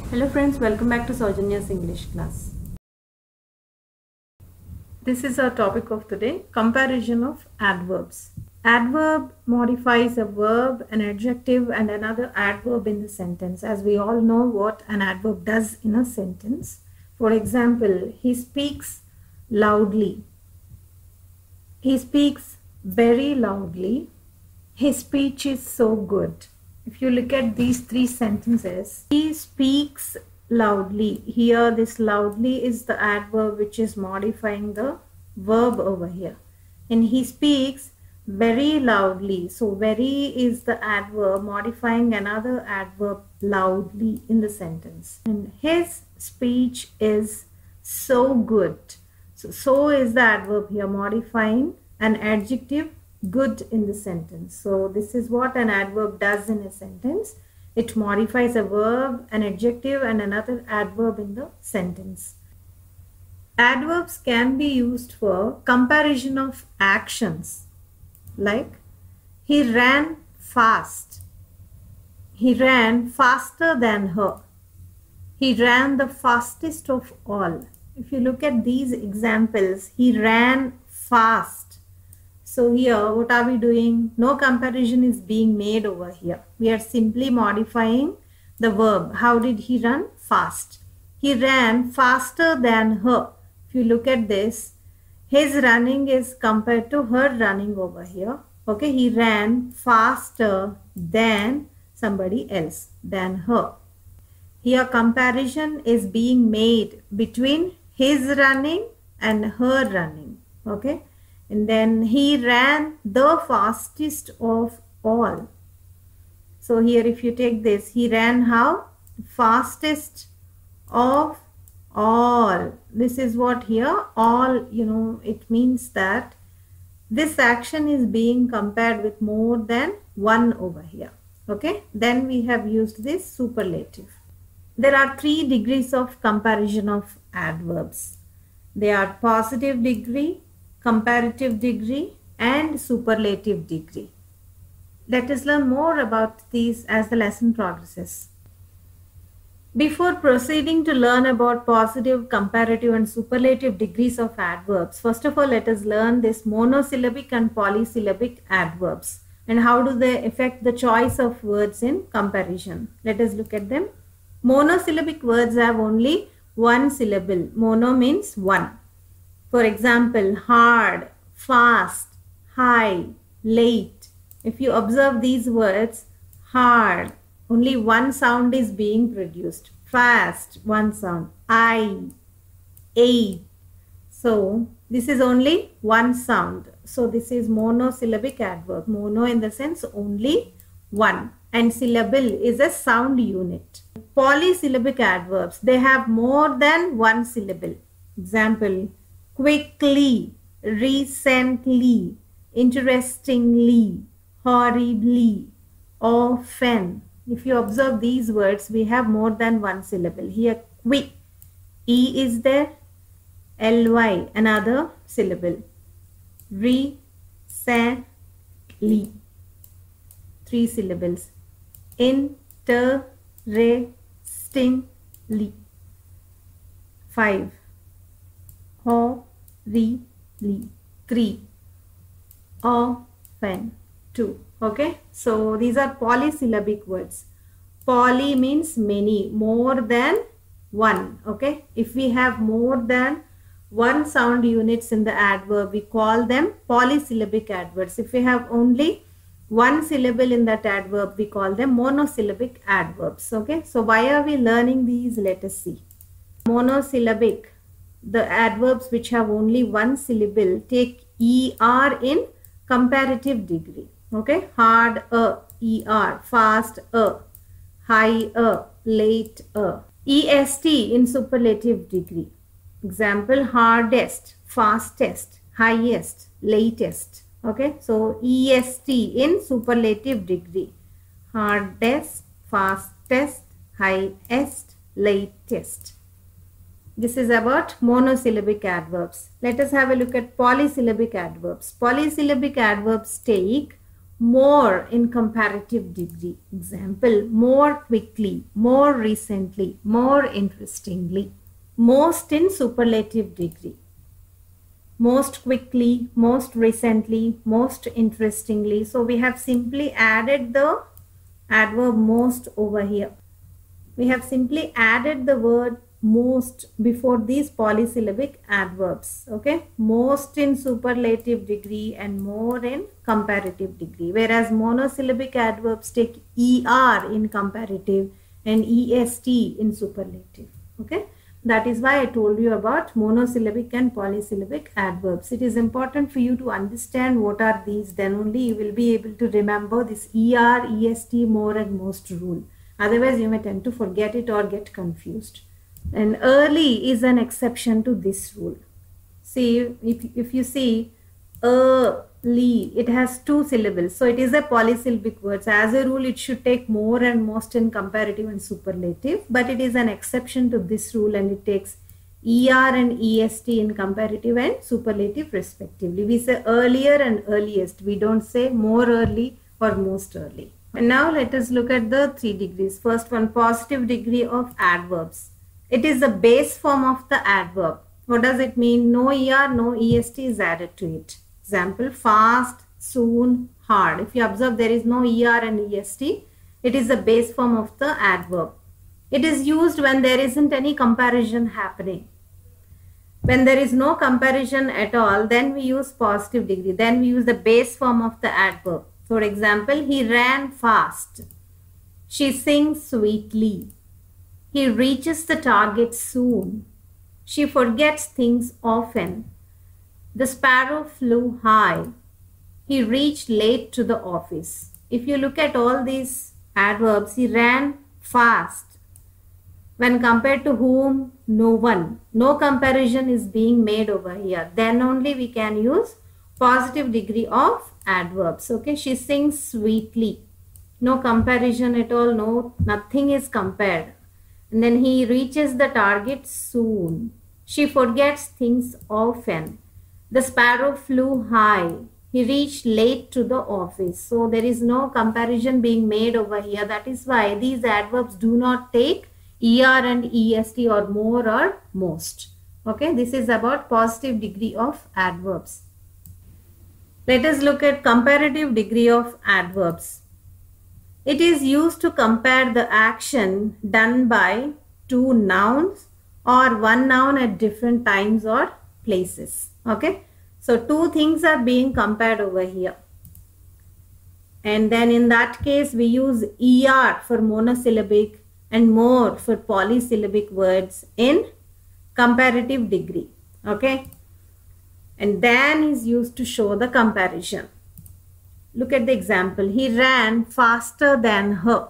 Hello friends, welcome back to Saujanya's English class. This is our topic of today, comparison of adverbs. Adverb modifies a verb, an adjective and another adverb in the sentence. As we all know what an adverb does in a sentence. For example, he speaks loudly. He speaks very loudly. His speech is so good. If you look at these three sentences, he speaks loudly. Here this loudly is the adverb which is modifying the verb over here. And he speaks very loudly. So very is the adverb modifying another adverb loudly in the sentence. And his speech is so good. So is the adverb here modifying an adjective good in the sentence. So this is what an adverb does in a sentence. It modifies a verb, an adjective and another adverb in the sentence. Adverbs can be used for comparison of actions, like he ran fast. He ran faster than her. He ran the fastest of all. If you look at these examples, he ran fast. So here what are we doing? No comparison is being made over here. We are simply modifying the verb. How did he run? Fast. He ran faster than her. If you look at this, his running is compared to her running over here. Okay, he ran faster than somebody else, than her. Here comparison is being made between his running and her running. Okay. And then he ran the fastest of all. So here if you take this, he ran how? Fastest of all. This is what here all, it means that this action is being compared with more than one over here. Okay. Then we have used this superlative. There are 3 degrees of comparison of adverbs. They are positive degree, comparative degree and superlative degree. Let us learn more about these as the lesson progresses. Before proceeding to learn about positive, comparative and superlative degrees of adverbs, first of all let us learn this monosyllabic and polysyllabic adverbs and how do they affect the choice of words in comparison. Let us look at them. Monosyllabic words have only one syllable. Mono means one. For example, hard, fast, high, late. If you observe these words, hard, only one sound is being produced. Fast, one sound. I, ate. So, this is only one sound. So, this is monosyllabic adverb. Mono in the sense only one. And syllable is a sound unit. Polysyllabic adverbs, they have more than one syllable. Example, quickly, recently, interestingly, horribly, often. If you observe these words, we have more than one syllable. Here, quick, E is there, ly, another syllable. Recently, 3 syllables. Interestingly, 5. Horribly, 3. Often, 2. Okay, so these are polysyllabic words. Poly means many, more than one. Okay, if we have more than one sound units in the adverb, we call them polysyllabic adverbs. If we have only one syllable in that adverb, we call them monosyllabic adverbs. Okay, so why are we learning these? Let us see. Monosyllabic, the adverbs which have only one syllable take er in comparative degree. Okay, hard, er, fast, high, late, est in superlative degree. Example, hardest, fastest, highest, latest. Okay, so est in superlative degree. Hardest, fastest, highest, latest. This is about monosyllabic adverbs. Let us have a look at polysyllabic adverbs. Polysyllabic adverbs take more in comparative degree. Example, more quickly, more recently, more interestingly. Most in superlative degree. Most quickly, most recently, most interestingly. So we have simply added the adverb most over here. We have simply added the word most before these polysyllabic adverbs. Okay, most in superlative degree and more in comparative degree, whereas monosyllabic adverbs take er in comparative and est in superlative. Okay, that is why I told you about monosyllabic and polysyllabic adverbs. It is important for you to understand what are these, then only you will be able to remember this er, est, more and most rule. Otherwise, you may tend to forget it or get confused. And early is an exception to this rule. See, if you see early, it has two syllables. So it is a polysyllabic word. So as a rule, it should take more and most in comparative and superlative. But it is an exception to this rule and it takes er and est in comparative and superlative respectively. We say earlier and earliest. We don't say more early or most early. And now let us look at the 3 degrees. First one, positive degree of adverbs. It is the base form of the adverb. What does it mean? No er, no est is added to it. Example, fast, soon, hard. If you observe, there is no er and est. It is the base form of the adverb. It is used when there isn't any comparison happening. When there is no comparison at all, then we use positive degree. Then we use the base form of the adverb. For example, he ran fast. She sings sweetly. He reaches the target soon. She forgets things often. The sparrow flew high. He reached late to the office. If you look at all these adverbs, he ran fast. When compared to whom? No one. No comparison is being made over here. Then only we can use positive degree of adverbs. Okay, she sings sweetly. No comparison at all. No, nothing is compared. And then he reaches the target soon. She forgets things often. The sparrow flew high. He reached late to the office. So there is no comparison being made over here. That is why these adverbs do not take er and est or more or most. Okay, this is about positive degree of adverbs. Let us look at comparative degree of adverbs. It is used to compare the action done by 2 nouns or 1 noun at different times or places. Okay, so 2 things are being compared over here. And then in that case, we use er for monosyllabic and more for polysyllabic words in comparative degree. Okay. And than is used to show the comparison. Look at the example. He ran faster than her.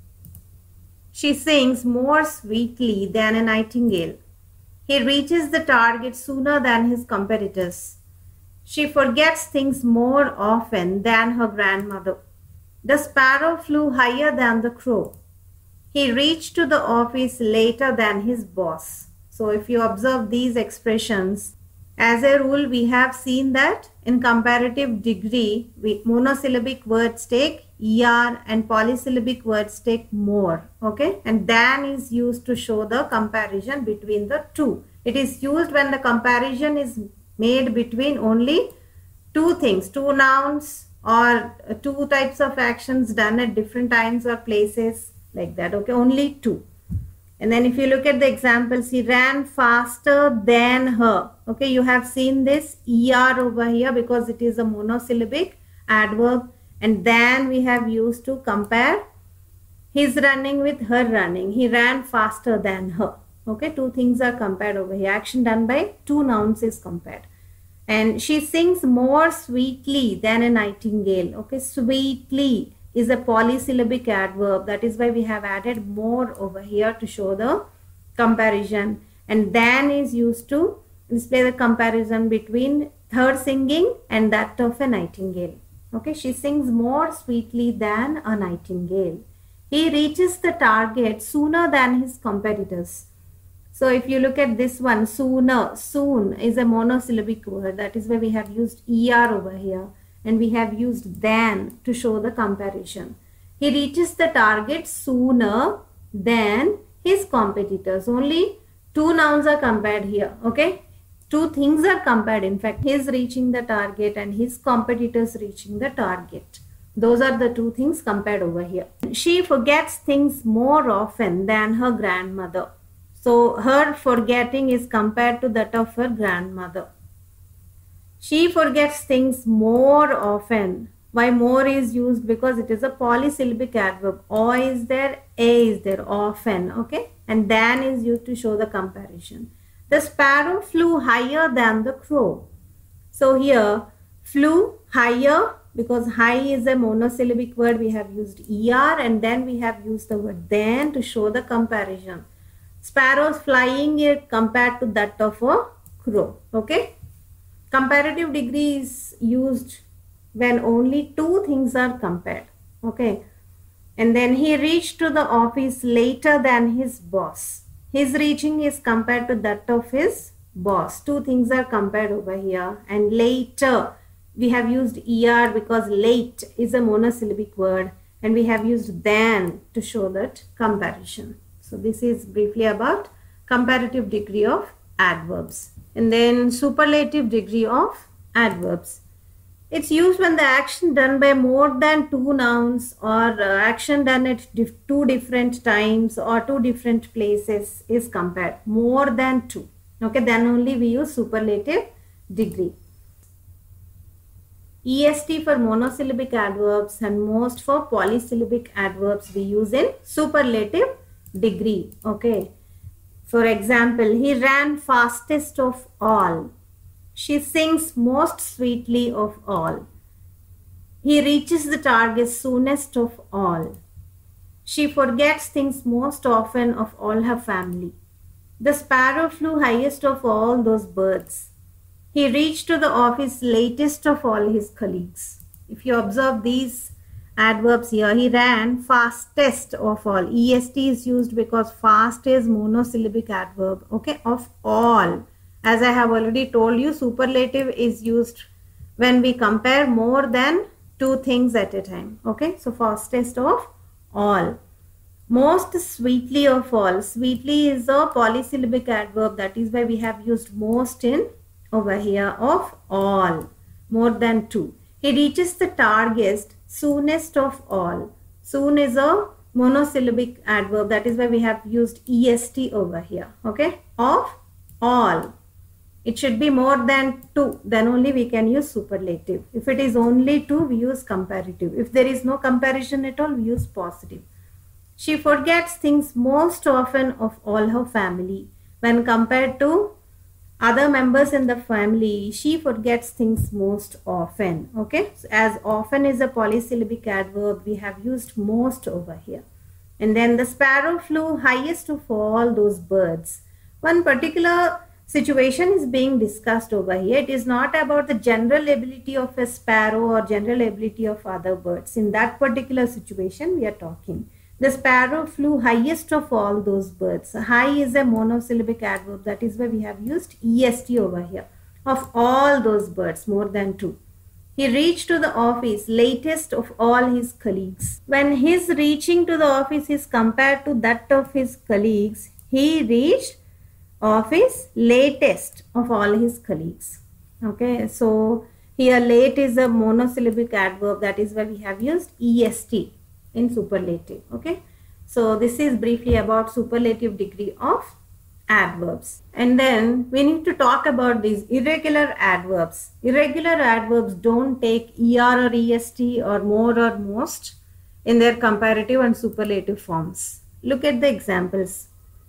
She sings more sweetly than a nightingale. He reaches the target sooner than his competitors. She forgets things more often than her grandmother. The sparrow flew higher than the crow. He reached to the office later than his boss. So if you observe these expressions, as a rule, we have seen that in comparative degree, monosyllabic words take er and polysyllabic words take more. Okay, and than is used to show the comparison between the two. It is used when the comparison is made between only 2 things, 2 nouns or 2 types of actions done at different times or places, like that. Okay, only 2. And then if you look at the examples, he ran faster than her. Okay, you have seen this er over here because it is a monosyllabic adverb, and than we have used to compare his running with her running. He ran faster than her. Okay, 2 things are compared over here. Action done by 2 nouns is compared. And she sings more sweetly than a nightingale. Okay, sweetly is a polysyllabic adverb. That is why we have added more over here to show the comparison. And than is used to display the comparison between her singing and that of a nightingale. Okay, she sings more sweetly than a nightingale. He reaches the target sooner than his competitors. So if you look at this one, sooner, soon is a monosyllabic word. That is why we have used er over here. and we have used than to show the comparison. He reaches the target sooner than his competitors. Only two nouns are compared here. Okay, two things are compared. In fact, his reaching the target and his competitors reaching the target. Those are the two things compared over here. She forgets things more often than her grandmother. So her forgetting is compared to that of her grandmother. She forgets things more often. Why more is used? Because it is a polysyllabic adverb. O is there, A is there, often. Okay, and than is used to show the comparison. The sparrow flew higher than the crow. So here flew higher, because high is a monosyllabic word, we have used er, and then we have used the word than to show the comparison. Sparrows flying here compared to that of a crow. Okay, comparative degree is used when only two things are compared. Okay, and then he reached to the office later than his boss. His reaching is compared to that of his boss. Two things are compared over here, and later we have used er because late is a monosyllabic word, and we have used than to show that comparison. So this is briefly about comparative degree of adverbs. And then superlative degree of adverbs. It's used when the action done by more than two nouns, or action done at two different times or two different places is compared. More than two. Okay, then only we use superlative degree. EST for monosyllabic adverbs and most for polysyllabic adverbs we use in superlative degree. Okay, for example, he ran fastest of all. She sings most sweetly of all. He reaches the target soonest of all. She forgets things most often of all her family. The sparrow flew highest of all those birds. He reached to the office latest of all his colleagues. If you observe these adverbs here, he ran fastest of all. EST is used because fast is monosyllabic adverb. Okay, of all. As I have already told you, superlative is used when we compare more than two things at a time. Okay, so fastest of all. Most sweetly of all. Sweetly is a polysyllabic adverb. That is why we have used most in over here of all. More than two. He reaches the target soonest of all. Soon is a monosyllabic adverb. That is why we have used EST over here. Okay, of all. It should be more than two, then only we can use superlative. If it is only two, we use comparative. If there is no comparison at all, we use positive. She forgets things most often of all her family. When compared to other members in the family, she forgets things most often. Okay, so as often is a polysyllabic adverb, we have used most over here. And then the sparrow flew highest of all those birds. One particular situation is being discussed over here. It is not about the general ability of a sparrow or general ability of other birds. In that particular situation we are talking. The sparrow flew highest of all those birds. High is a monosyllabic adverb. That is why we have used EST over here. Of all those birds, more than two. He reached to the office latest of all his colleagues. When his reaching to the office is compared to that of his colleagues, he reached office latest of all his colleagues. Okay, so here late is a monosyllabic adverb. That is why we have used EST in superlative. Okay, so this is briefly about superlative degree of adverbs. And then we need to talk about these irregular adverbs. Irregular adverbs don't take ER or EST or more or most in their comparative and superlative forms. Look at the examples.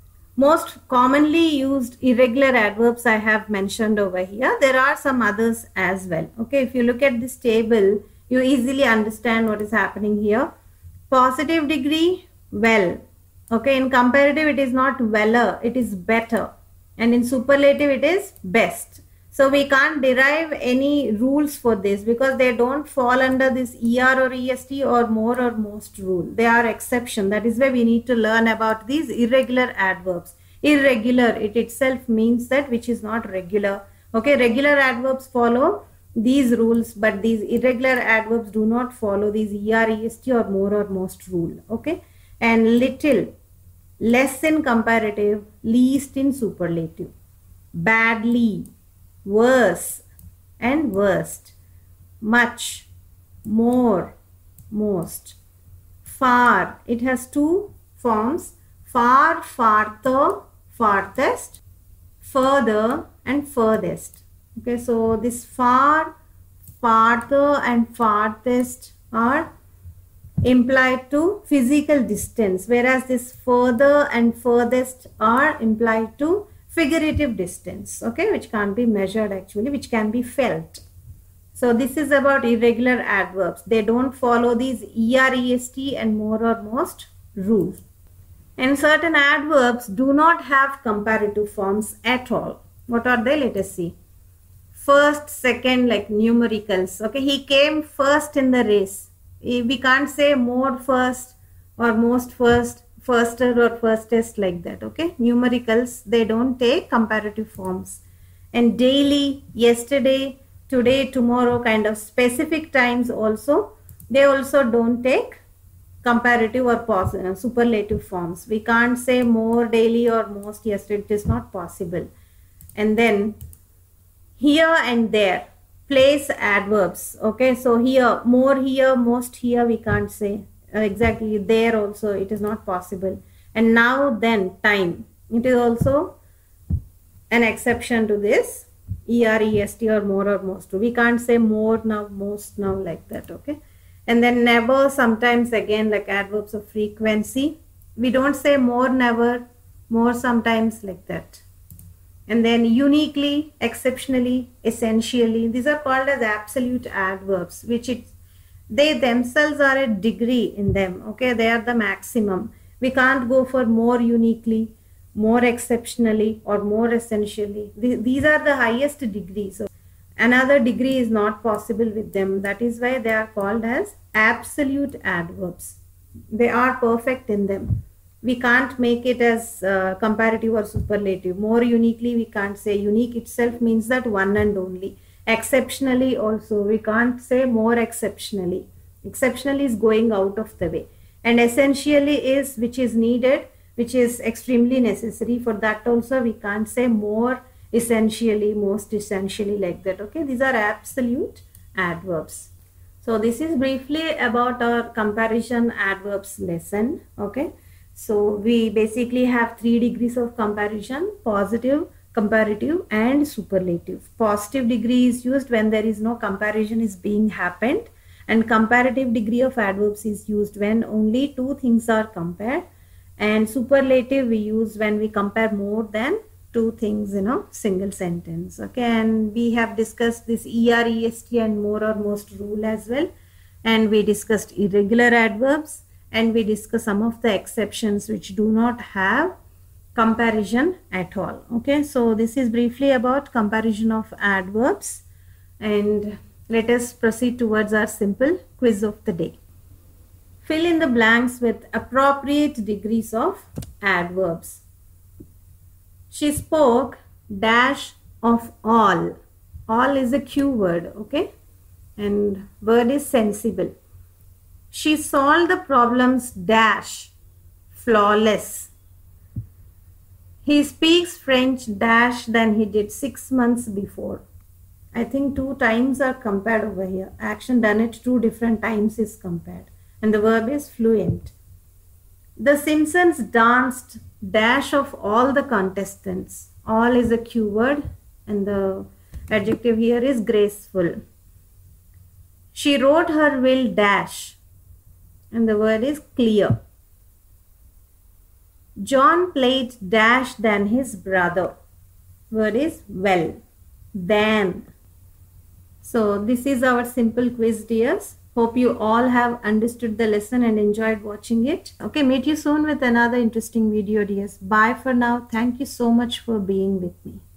Most commonly used irregular adverbs I have mentioned over here. There are some others as well. Okay, if you look at this table, you easily understand what is happening here. Positive degree, well. Okay, in comparative it is not weller, it is better. And in superlative it is best. So we can't derive any rules for this because they don't fall under this ER or EST or more or most rule. They are exception. That is why we need to learn about these irregular adverbs. Irregular, it itself means that which is not regular. Okay, regular adverbs follow these rules, but these irregular adverbs do not follow these ER-EST or more or most rule. Okay, and little, less in comparative, least in superlative, badly, worse and worst, much, more, most, far. It has two forms: far, farther, farthest, further and furthest. Okay, so this far, farther and farthest are implied to physical distance, whereas this further and furthest are implied to figurative distance, okay, which can't be measured actually, which can be felt. So this is about irregular adverbs. They don't follow these ER-EST and more or most rules. And certain adverbs do not have comparative forms at all. What are they? Let us see. First, second, like numericals. Okay, he came first in the race. We can't say more first or most first, firster or firstest, like that. Okay, numericals, they don't take comparative forms. And daily, yesterday, today, tomorrow, kind of specific times also, they also don't take comparative or superlative forms. We can't say more daily or most yesterday. It is not possible. And then here and there, place adverbs. Okay, so here, more here, most here, we can't say. Exactly, there also it is not possible. And now, then, time, it is also an exception to this ER-EST or more or most. We can't say more now, most now, like that. Okay, and then never, sometimes, again, like adverbs of frequency. We don't say more never, more sometimes, like that. And then uniquely, exceptionally, essentially, these are called as absolute adverbs, which they themselves are a degree in them. Okay, they are the maximum. We can't go for more uniquely, more exceptionally, or more essentially. These are the highest degrees. So another degree is not possible with them. That is why they are called as absolute adverbs. They are perfect in them. We can't make it as comparative or superlative. More uniquely, we can't say. Unique itself means that one and only. Exceptionally also, we can't say more exceptionally. Exceptionally is going out of the way. And essentially is which is needed, which is extremely necessary. For that also, we can't say more essentially, most essentially, like that. Okay, these are absolute adverbs. So this is briefly about our comparison adverbs lesson. Okay. So we basically have 3 degrees of comparison: positive, comparative and superlative. Positive degree is used when there is no comparison is being happened, and comparative degree of adverbs is used when only 2 things are compared, and superlative we use when we compare more than 2 things in a single sentence. Okay, and we have discussed this ER-EST and more or most rule as well, and we discussed irregular adverbs. And we discuss some of the exceptions which do not have comparison at all. Okay, so this is briefly about comparison of adverbs, and let us proceed towards our simple quiz of the day. Fill in the blanks with appropriate degrees of adverbs. She spoke dash of all. All is a Q word, okay, and word is sensible. She solved the problems dash flawless. He speaks French dash than he did 6 months before. I think 2 times are compared over here. Action done at 2 different times is compared. And the verb is fluent. The Simpsons danced dash of all the contestants. All is a Q word and the adjective here is graceful. She wrote her will dash. And the word is clear. John played dash than his brother. Word is well. Than. So this is our simple quiz, dears. Hope you all have understood the lesson and enjoyed watching it. Okay, meet you soon with another interesting video, dears. Bye for now. Thank you so much for being with me.